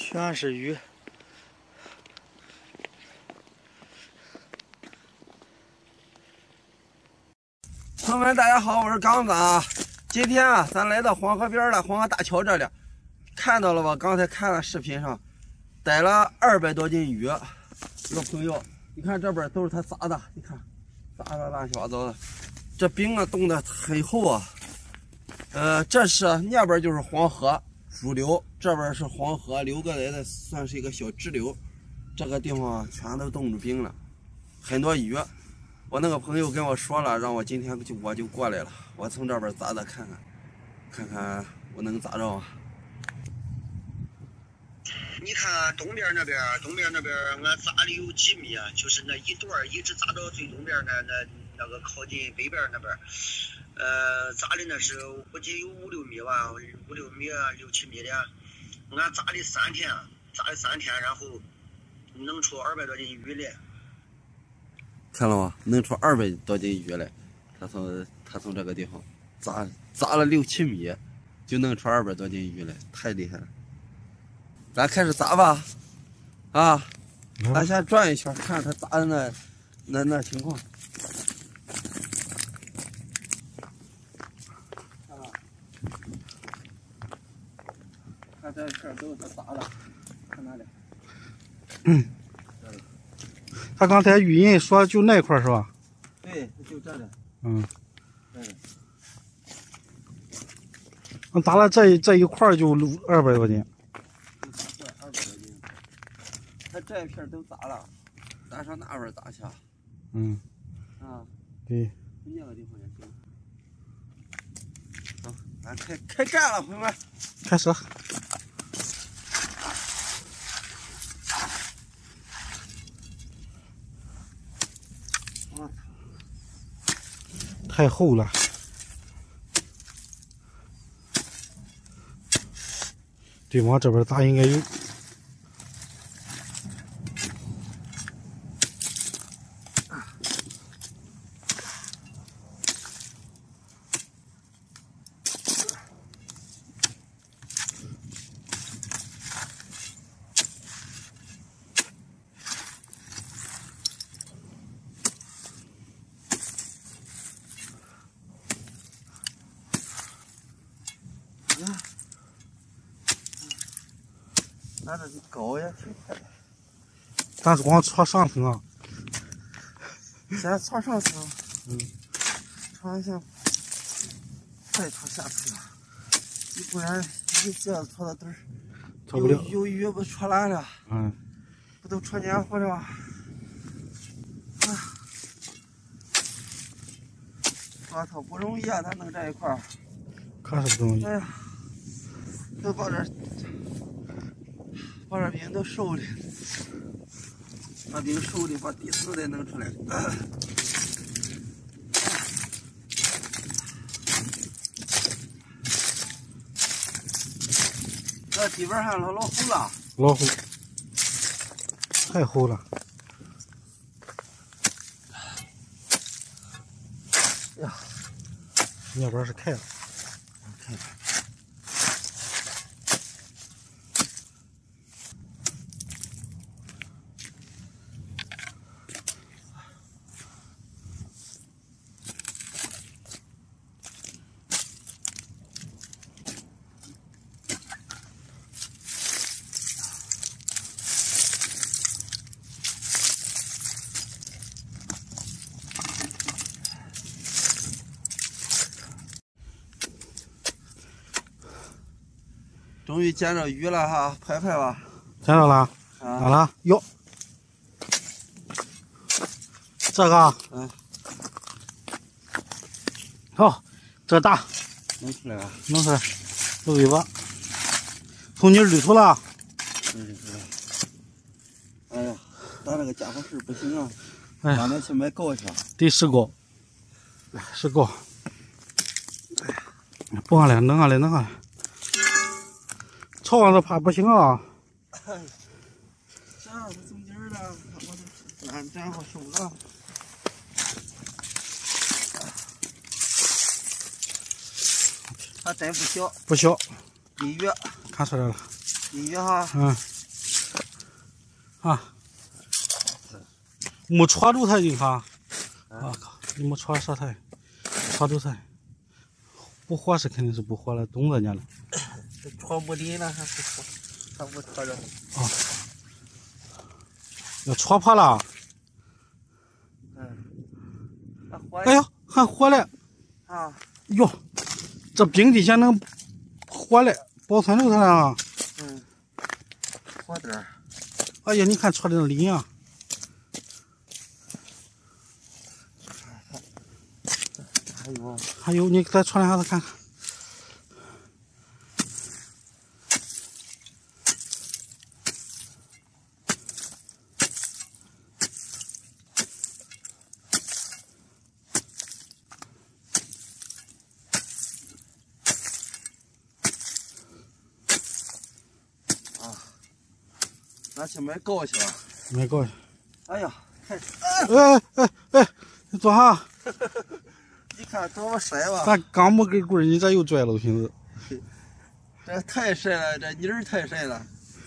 全是鱼。 朋友们，大家好，我是刚子啊。今天啊，咱来到黄河边了，黄河大桥这里，看到了吧？刚才看了视频上，逮了200多斤鱼。这个朋友，你看这边都是他砸的，你看砸的乱七八糟的，这冰啊冻得很厚啊。这是那边就是黄河主流，这边是黄河流过来的，算是一个小支流。这个地方啊，全都冻住冰了，很多鱼。我那个朋友跟我说了，让我今天我就过来了。我从这边砸的看看我能砸着啊。 你看东边那边，俺砸的有几米啊？就是那一段一直砸到最东边那个靠近北边那边，砸的那是估计有5、6米吧，5、6米啊，6、7米的。俺砸了3天，然后能出200多斤鱼来。 看了吗？能出200多斤鱼来。他从这个地方砸了6、7米，就能出200多斤鱼来，太厉害了。咱开始砸吧，啊！咱先转一圈，看他砸的那情况。看这片都是他砸的，看哪里？ 他刚才语音说就那块是吧？ 对，就这里。 砸了这一块就200多斤。 200多斤。他这一片都砸了，咱上那边砸去。 对。 那个地方也行。走，咱开干了，朋友们。 开始。太厚了。对，往这边砸应该有。 咱这高也挺快。 咱是光戳上层啊。 先戳上层，戳一下，再戳下层，不然一下子戳到底儿， 戳不了。 有鱼不戳烂了，不都戳黏糊了吗？我操，不容易啊，咱弄这一块儿， 可是不容易。 哎呀，都把这冰都收了，把冰收的，把底层再弄出来。这底边还老厚了。 老厚，太厚了。 呀， 那边是开了。 开了。终于捡着鱼了哈，拍吧。 捡着了？哪了？哟，这个。好，这大。 弄出来了。 弄出来，这尾巴。从你里头了。 哎呀，咱这个家伙事不行啊， 让咱去买镐去。 得试镐，试镐。不上来，弄上来。朝上这怕不行啊！ 这样子中间的，我都粘好手了。它真不小， 不小， 1月， 看出来了。 1月哈。 啊，没戳住它，你看，啊靠，你没戳上它，戳住它，不活是肯定是不活了，冻着呢了。 这戳不顶了，还不戳着。 啊，要戳破了。哎呦，还活了！ 啊， 哟，这冰底下能活了，保存住它了啊！ 嗯，活点儿。 哎呀，你看戳的鳞啊！还有，你再戳两下子看看。 拿去买膏去了。 买膏去。 哎呀，太…… 你坐下。 你看多么帅吧！ 咱刚没根棍，你这又拽了瓶子。 这太帅了，这妮儿太帅了。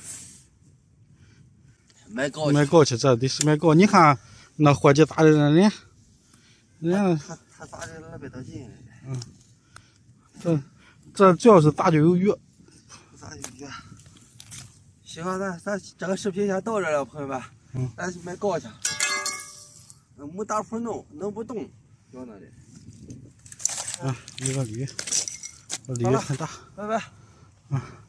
买膏去，这得是买膏。你看那伙计咋的了呢？人家他咋的200多斤？ 这主要是咋就有鱼。 咋有鱼？行，咱这个视频先到这了，朋友们。咱去买膏去。没打铺弄不动，要那的。 一个驴，这驴很大。 拜拜。